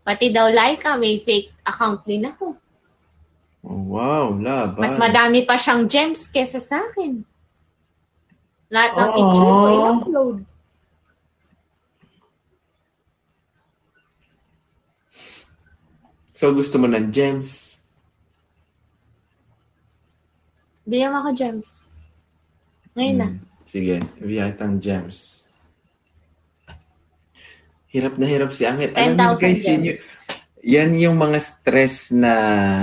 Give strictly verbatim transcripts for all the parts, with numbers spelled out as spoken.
Pati daw Laika, may fake account din ako. Oh, wow, laban. Mas madami pa siyang gems kesa sa akin. Lahat ng Oh. picture ko i-upload. So, gusto mo ng gems? Bigyan mo ako gems. Ngayon na. Hmm, sige, bigyan kitang gems. Hirap na hirap si Angel. Alam niyo guys, yun, yung- yan yung mga stress na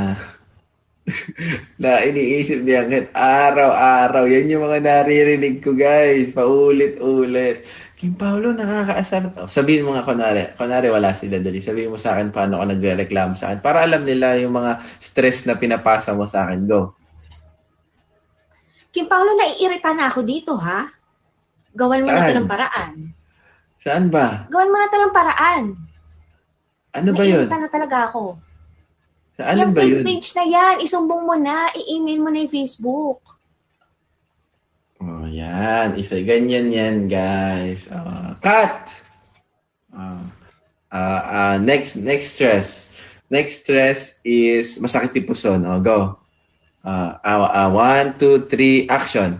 na iniisip ni Angel. Araw-araw. Yan yung mga naririnig ko guys. Paulit-ulit. Kim Paolo, nakakaasar. Oh, sabihin mo nga kunwari. Kunwari wala sila dali. Sabihin mo sa akin paano ka nagre-reklamo sa akin. Para alam nila yung mga stress na pinapasa mo sa akin. Go. Kim Paolo, naiirita na ako dito, ha? Gawan mo na Saan? ito ng paraan. Saan ba? Gawan mo na ito ng paraan. Ano ba yun? Naiirita na talaga ako. Saan Yung ba fake yun? page na yan, isumbong mo na, i-email mo na yung Facebook. Oh, yan. Isa, ganyan yan, guys. Uh, cut! Uh, uh, uh, next, next stress. Next stress is masakit yung puson. Oh, go. Uh, uh, uh, one, two, three, action.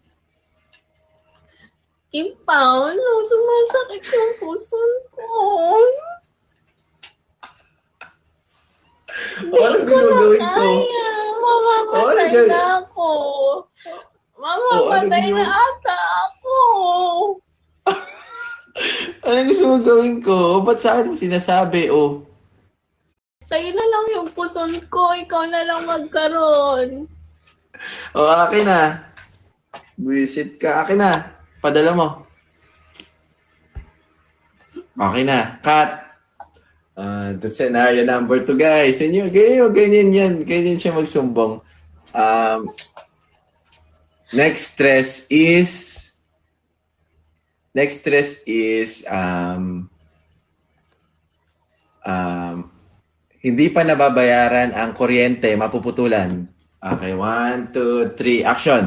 Kim Paolo, sumasakit yung puson ko. Hindi Ano ko na gagawin ko? kaya. Mamamatay Oh, ano gagawin? na ako. Mamamatay gusto na mo? ata ako. Ano gusto mo gawin ko? Ba't sa akin mo sinasabi? Oh, Sa'yo na lang yung puson ko. Ikaw na lang magkaroon. oh akin na. Visit ka. Akin na. Padala mo. Okay na. Cut. Uh, that's scenario number two, guys. Inyo, ganyan, ganyan yan. Ganyan siya magsumbong. Um, next stress is next stress is um, um, hindi pa nababayaran ang kuryente, mapuputulan. Okay, one, two, three, action.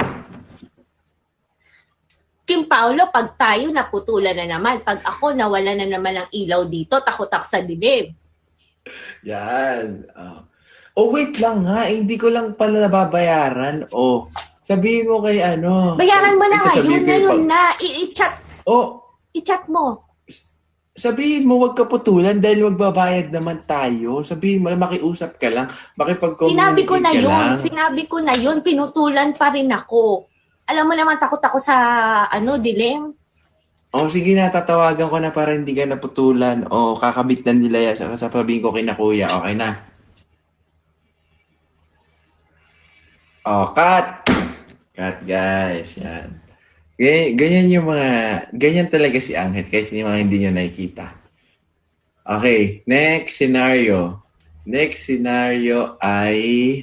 Kim Paolo, pag tayo naputulan na naman, pag ako nawala na naman ng ilaw dito, takot ako sa dibdib. Yan. Uh, oh, wait lang nga. Eh, hindi ko lang pala nababayaran. Oh, sabihin mo kay ano. Bayaran mo na Ay, sasabihin ngayon, ko yung ngayon pag- na. I- I-chat, Oh, i-chat mo. sabihin mo wag ka putulan dahil magbabayad naman tayo. Sabihin mo, makiusap ka lang. Makipag-communicate Sinabi ko na ka yun, lang. sinabi ko na yun, pinutulan pa rin ako. Alam mo naman, takot ako sa, ano, dilim. Oh, sige na, tatawagan ko na para hindi ka naputulan. O, kakabit na nila yan. Saka sasabihin ko kina kuya. Okay na. Oh, cut! Cut, guys. Yan. Ganyan, ganyan yung mga, ganyan talaga si Angel. Kasi yung mga hindi nyo nakikita. Okay, next scenario. Next scenario ay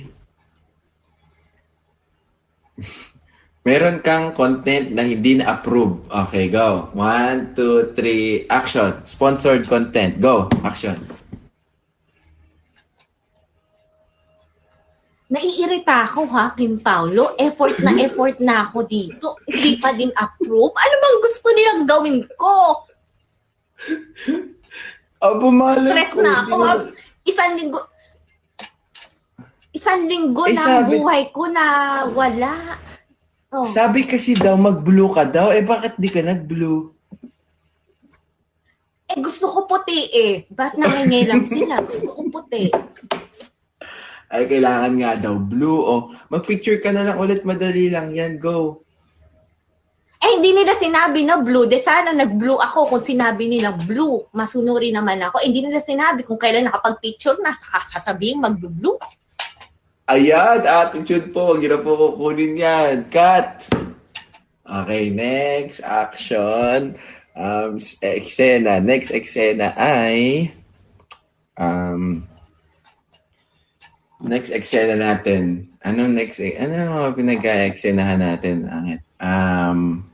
meron kang content na hindi na-approve. Okay, go. One, two, three, action. Sponsored content. Go. Action. Naiirita ako ha, Kim Paolo. Effort na effort na ako dito. Hindi pa din approve. Ano bang gusto nilang gawin ko? Abo, malay Stress ko. na ako. Di naman- Isang linggo, isang linggo Eh, ng sabi- buhay ko na wala. Oh. Sabi kasi daw, mag-blue ka daw. Eh, bakit di ka nag-blue? Eh, gusto ko puti eh. Ba't nangingilam sila? Gusto ko puti. Ay, kailangan nga daw blue. O, mag-picture ka na lang ulit. Madali lang yan. Go. Eh, hindi nila sinabi na blue. De sana nag-blue ako kung sinabi nila blue. Masunuri naman ako. Eh, hindi nila sinabi kung kailan nakapag-picture na. Saka sasabihin mag-blue. Ayan, attitude po. Huwag na po kukunin yan. Cut! Okay, next action. Um, eksena. Next eksena ay um, next eksena natin. Anong next? Ano ang mga pinag-eksenahan natin? Angit. Um,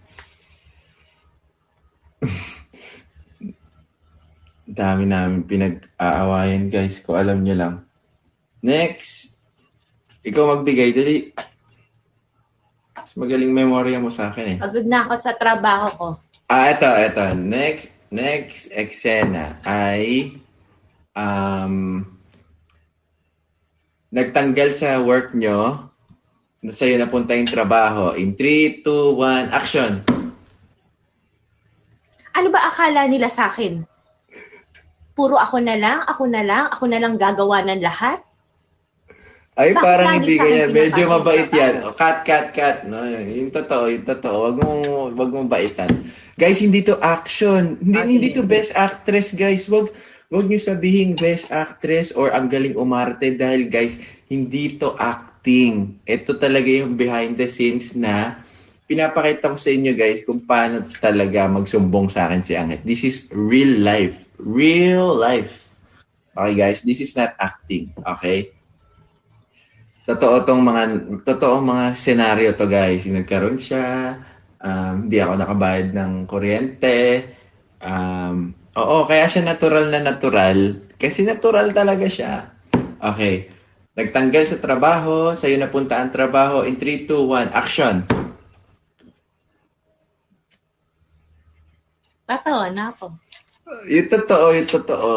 dami namin pinag-aawayan, guys. Kung alam nyo lang. Next. Ikaw magbigay. Dali. Mas magaling memorya mo sa akin eh. Pagod na ako sa trabaho ko. Ah, eto, eto. Next, next eksena ay um, Um, nagtanggal sa work nyo, na sa'yo napunta yung trabaho. In three, two, one, action! Ano ba akala nila sa akin? Puro ako na lang, ako na lang, ako na lang gagawa ng lahat? Ay, Bakit parang lagi hindi sa akin ganyan. Medyo pinapasa yung mabait yan. trabaho? O, cut, cut, cut. No, yung totoo, yung totoo. Wag mong, wag mong baitan. Guys, hindi to action. Hindi, Ah, hindi sige. to best actress, guys. Wag, wag niyo sabihin best actress or ang galing umarte dahil, guys, hindi to acting. Ito talaga yung behind the scenes na pinapakita ko sa inyo, guys, kung paano talaga magsumbong sa akin si Angit. This is real life. Real life. Okay, guys? This is not acting. Okay? Totoo tong mga totoong mga senaryo to, guys. Yung nagkaroon siya, um, hindi ako nakabayad ng kuryente. Um, oo, kaya siya natural na natural. Kasi natural talaga siya. Okay. Nagtanggal sa trabaho, sa'yo napunta ang trabaho. In three, two, one, action! Tatawa na ako. Yung totoo, yung totoo.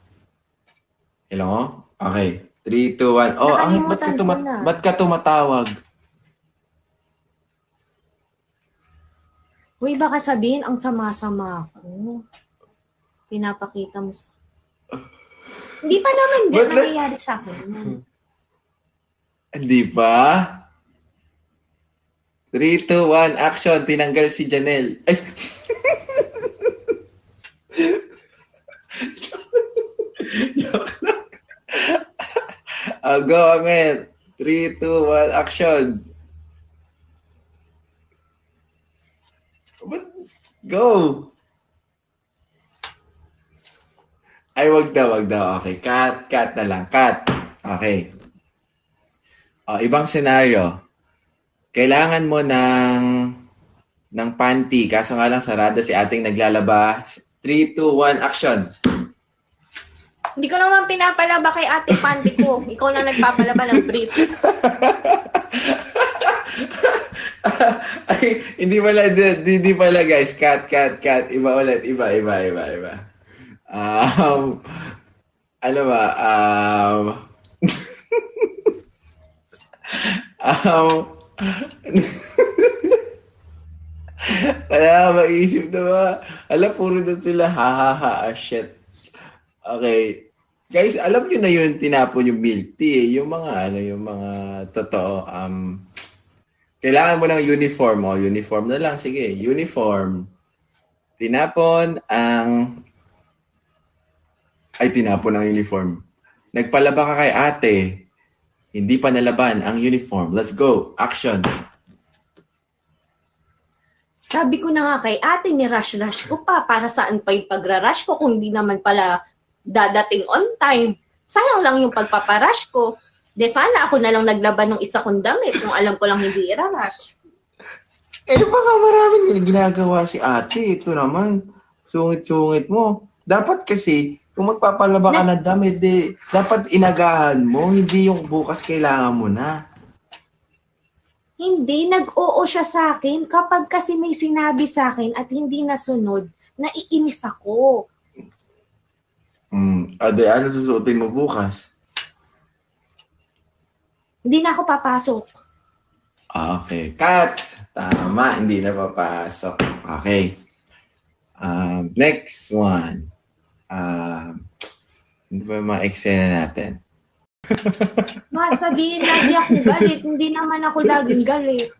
Hello? Okay. three, two, one. Oh, Angit, ba't ka, Nakalimutan ko tumat- na. ba't ka tumatawag? Uy, baka sabihin, ang sama-sama ko. Pinapakita mo sa... Hindi pa naman din Ba't na- nangyayari sa akin. yun. Hindi ba? three, two, one, action. Tinanggal si Janelle. Ay! Joke lang. Ah, go, Angit. three, two, one, action. Ba't- Go! Ay, wag daw, wag daw. Okay, cut, cut na lang. Cut. Okay. Oh, ibang senaryo. Kailangan mo ng ng panty. Kaso nga lang sarado si ating naglalaba. three, two, one, action. Hindi ko naman pinapalaba kay ate panty ko. Ikaw lang nagpapalaba ng brief. Ay, hindi pala, hindi, hindi pala guys. Cut, cut, cut. Iba ulit. Iba, iba, iba, iba. Um, ano ba? Um, um, wala, maisip na ba? Alam, puro na sila, ha, ha, ha, ah, shit. Okay. Guys, alam nyo na yun, tinapon yung milk tea, eh. Yung mga, ano, yung mga totoo, um, kailangan mo ng uniform, o, uniform na lang, sige, uniform. Tinapon ang, ay, tinapon ang uniform. Nagpalaba ka kay ate, hindi pa nalaban ang uniform. Let's go, action. Sabi ko na nga kay ate, ni-rush-rush ko pa. Para saan pa yung pagra-rush ko kung di naman pala dadating on time. Sayang lang yung pagpaparush ko. De sana ako na lang naglaban ng isa kong damit kung alam ko lang hindi i-rush. Eh, baka maraming nila ginagawa si ate. Ito naman, sungit-sungit mo. Dapat kasi, kung magpapalaba ka na damit, eh, dapat inagahan mo, hindi yung bukas kailangan mo na. Hindi, nag-oo siya sa akin kapag kasi may sinabi sa akin at hindi nasunod, naiinis ako. Hmm, ade, ano susuotin mo bukas? Hindi na ako papasok. Ah, okay. Cut! Tama, hindi na papasok. Okay. Um, next one. Um, hindi ba yung mga eksena natin? Ma, sabihin lagi ako galit. Hindi naman ako laging galit.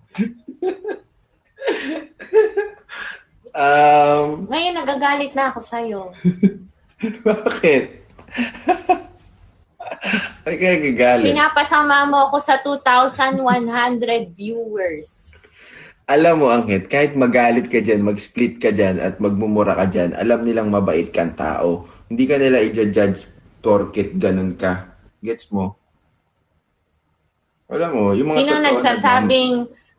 Um, Ngayon, nagagalit na ako sa'yo. bakit? Ay, kaya gagalit. Pinapasama mo ako sa two thousand one hundred viewers. Alam mo, Angit, kahit magalit ka dyan, mag-split ka dyan, at magmumura ka dyan, alam nilang mabait kang tao. Hindi ka nila i-judge porket ganun ka. Gets mo? Alam mo, yung mga Sino totoo na nagsasabing,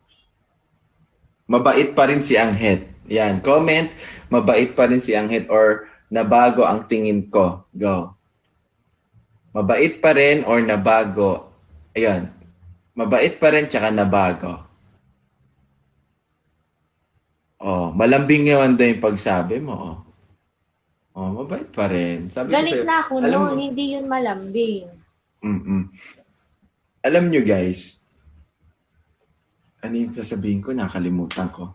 mabait pa rin si Anghet. Yan, comment, mabait pa rin si Anghet or nabago ang tingin ko. Go. Mabait pa rin or nabago. Ayun. Mabait pa rin tsaka nabago. Oh, malambing naman daw yung pagsabi mo. Oh. Oh, mabait pa rin. Sabi ko Galit sa'yo, na ako alam mo, noon, hindi yun malambing. mm alam nyo guys, ano yung sasabihin ko, nakalimutan ko.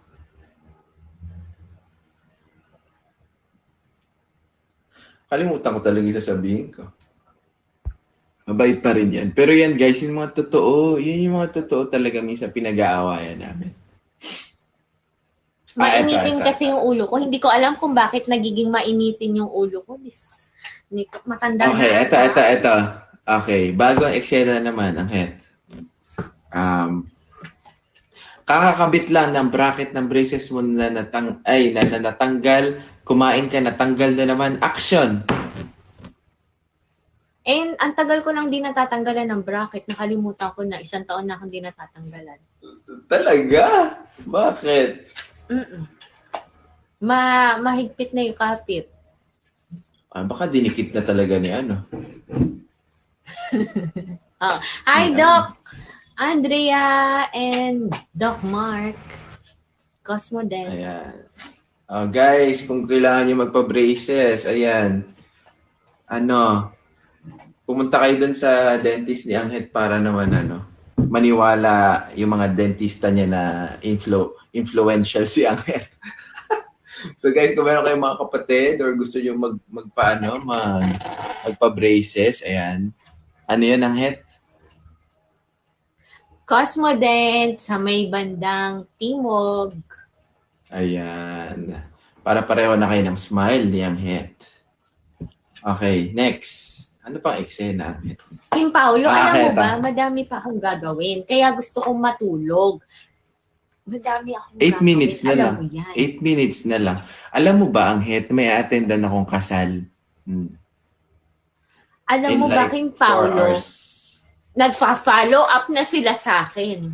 Kalimutan ko talaga yung sasabihin ko. Mabait pa rin yan. Pero yan guys, yung mga totoo, yun yung mga totoo talaga minsan pinag-aawayan namin. Ah, eto, Mainitin eto, kasi eto. yung ulo ko. Hindi ko alam kung bakit nagiging mainitin yung ulo ko. Bis, hindi ko, matanda Okay, na eto, ako. eto, ah. eto. Okay, bago ang eksena naman, ang het. Um, kakakabit lang ng bracket ng braces mo na natang ay na, na natanggal, kumain ka, natanggal na naman, action. And ang tagal ko nang di natatanggalan ng bracket. Nakalimutan ko na isang taon na akong di natatanggalan. Talaga? Bakit? Mm-mm. Ma mahigpit na yung kapit. Ah, baka dinikit na talaga ni ano. Ah, hi, Ni Doc ano. Andrea and Doc Mark. Cosmo din. Ayan. Oh, guys, kung kailangan nyo magpa-braces, ayan. Ano, pumunta kayo dun sa dentist ni Anghet para naman ano, maniwala yung mga dentista niya na influ influential si Anghet. So guys, kung meron kayong mga kapatid or gusto nyo mag, magpaano, mag, magpa-braces, ayan. Ano yun, Anghet? Cosmo din sa may bandang Timog. Ayan. Para pareho na kayo ng smile ni Anghet. Okay, next. Ano pang eksena, Anghet? Kim Paulo, Ah, alam mo eto. ba, madami pa akong gagawin. Kaya gusto kong matulog. Madami akong Eight gagawin. minutes na Alam lang. mo yan. Eight minutes na lang. Alam mo ba, Anghet, may attendan akong kasal. Hmm. Alam In mo ba, like Kim four Paulo, hours. nagfa-follow up na sila sa akin.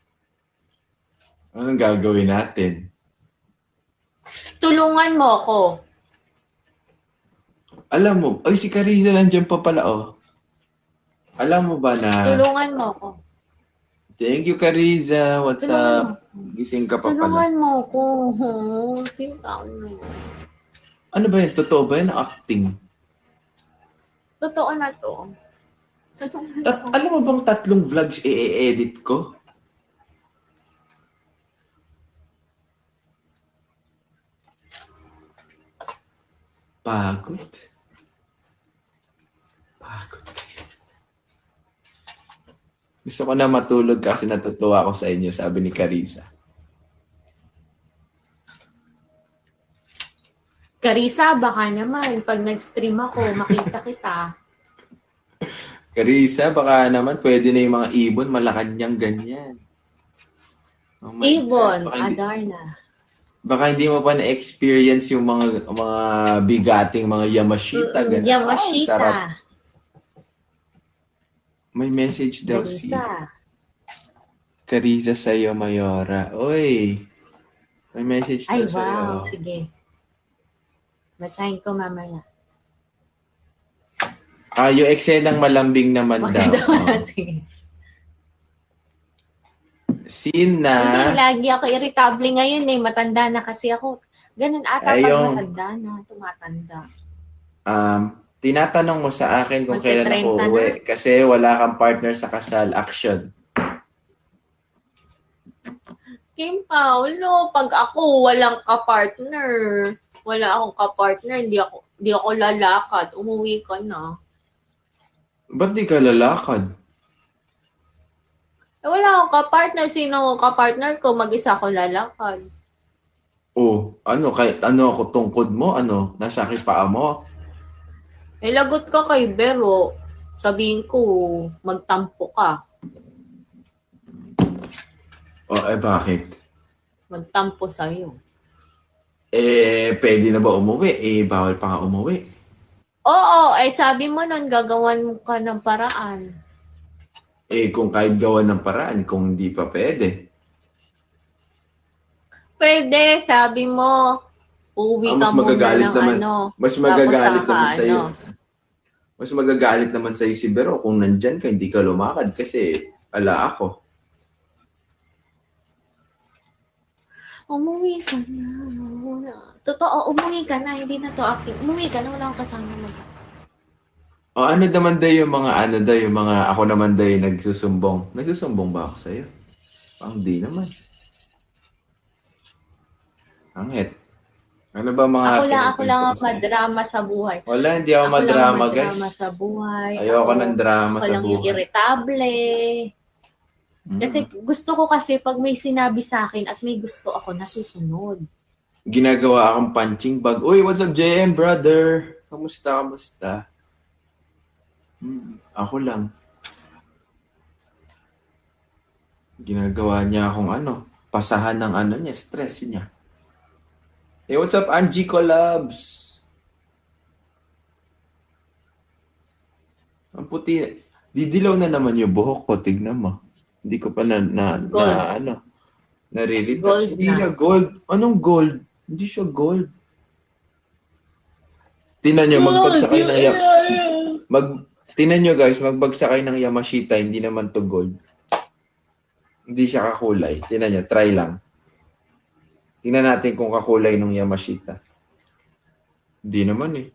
Anong gagawin natin? Tulungan mo ako. Alam mo, ay si Carissa nandiyan pa pala, oh. Alam mo ba na, Tulungan mo ako. thank you Carissa, what's Tulungan mo. up? Gising ka pa pala. Tulungan mo ako. Kim Paulo. Ano ba yun? Totoo ba yun? Acting? Totoo na to. Totoo na Tat to. alam mo bang tatlong vlogs i-edit ko? Pagod. Pagod, guys. Gusto ko na matulog kasi natutuwa ako sa inyo, sabi ni Carissa. Carissa, baka naman, pag nag-stream ako, makita kita. Carissa, baka naman pwede na yung mga ibon, Malacanang ganyan. Oh my Ibon, God. Baka hindi, Adarna. baka hindi mo pa na-experience yung mga mga bigating mga Yamashita. Mm-mm, Ganun. Yamashita. Ay, sarap. May message daw si Carissa. Carissa sa'yo, Mayora. Oy, may message Ay, daw sa'yo. wow. Sige. Basahin ko mamaya. Ah, yung eksenang malambing naman daw. Maganda Oh. na. Sige. Scene na, Hindi, lagi ako irritable ngayon eh. Matanda na kasi ako. Ganun ata Ay, pag yung- matanda na, tumatanda. um, tinatanong mo sa akin kung kailan ako Magte-trenta uwi kasi wala kang partner sa kasal. Action. Kim Paulo, pag ako walang ka-partner, wala akong ka-partner, hindi ako, hindi ako lalakad. Umuwi ka na. Ba't di ka lalakad? Eh, wala akong ka-partner. Sino ang ka-partner ko? Mag-isa ako lalakad. Oh, ano, kahit ano ako tungkod mo, ano, nasa aking paa mo. Eh, lagot ka kay Bero. Sabihin ko, magtampo ka. Oh, eh bakit? Magtampo sa'yo. Eh, pwede na ba umuwi? Eh, bawal pa nga umuwi. Oo, eh sabi mo nun, gagawan ka ng paraan. Eh, kung kahit gawa ng paraan, kung hindi pa pwede. Pwede, sabi mo, uwi Ah, ka mas muna magagalit ng naman. ano. Mas tapos magagalit saka, naman sa'yo. ano. Mas magagalit naman sa'yo si Bero kung nandyan ka, hindi ka lumakad kasi ala ako. Umuwi ka na. Wala. Totoo, umuwi ka na. Hindi na to acting. Umuwi ka na. Wala akong kasama mag O ano naman daw yung mga ano daw yung mga ako naman daw yung nagsusumbong. Nagsusumbong ba ako sa'yo? Ang di naman. Angit. Ano ba mga Ako lang, ako lang ang kinukwento ko sa'yo? madrama sa buhay. Wala, hindi ako Ako lang ang madrama, guys. madrama sa buhay. Ayoko ng drama Ako sa lang yung buhay. irritable. Mm. Kasi gusto ko kasi pag may sinabi sa akin at may gusto ako, nasusunod. Ginagawa akong punching bag. Uy, what's up, J M, brother? Kamusta, kamusta? Hmm, ako lang. Ginagawa niya akong ano, pasahan ng ano niya, stress niya. Hey, what's up, Angie Collabs? Ang puti. Didilaw na naman yung buhok ko, tignan mo. Hindi ko pa na, na, Gold. na ano, nare-retouch. Gold Hindi na. siya gold. Anong gold? Hindi siya gold. Tinan nyo, magbagsak kayo ng yam... Mag... Tinan nyo guys, magbagsak kayo ng Yamashita, hindi naman to gold. Hindi siya kakulay. Tinan nyo, try lang. Tingnan natin kung kakulay ng Yamashita. Hindi naman eh.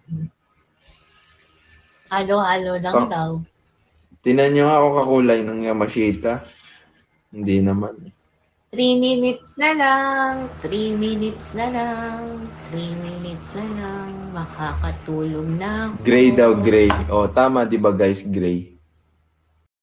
Halo-halo lang Oh. daw. Tinan nyo nga kung kakulay ng Yamashita. Hindi naman eh. Three minutes na lang, three minutes na lang, three minutes na lang, makakatulog na ako. Gray daw, gray. Oh, tama 'di ba guys, gray.